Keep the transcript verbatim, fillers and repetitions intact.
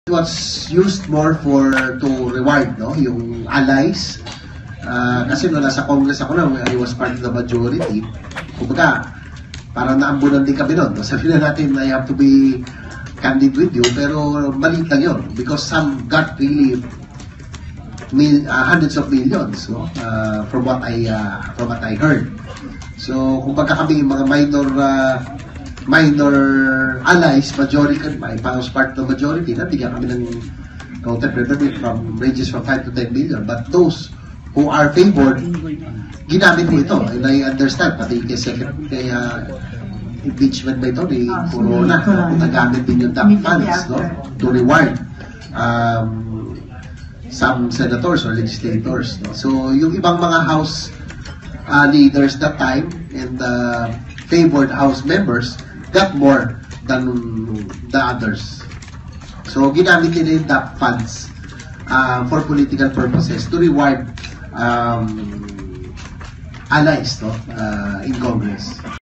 It was used more for to reward, no, yung allies. Uh, kasi no, nasa Congress ako na, I was part of the majority. Kumbaga, parang naambunan din kami nun. No? Sabi na natin, I have to be candid with you, pero maliit lang yun. Because some got really mil, uh, hundreds of millions, no? uh, from what I uh, from what I heard. So, kumbaga kami mga minor uh, minor allies, majority, I was part of the majority, nabigyan kami ng counter revenue from ranges from five to ten million. But those who are favored, ginamit mo ito. And I understand, pati kay second, kay uh, impeachment ba ito, ni Corona, no? Nagamit din yung D A P funds, no? To reward um, some senators or legislators. No? So, yung ibang mga House uh, leaders that time and uh, favored House members got more than the others. So, ginamit nila yung D A P funds uh, for political purposes to reward um, allies, no, uh, in Congress.